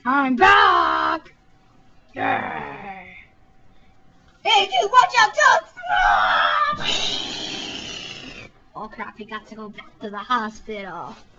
I'm back! Yeah. Hey dude, watch out, Doug! Oh crap, he got to go back to the hospital.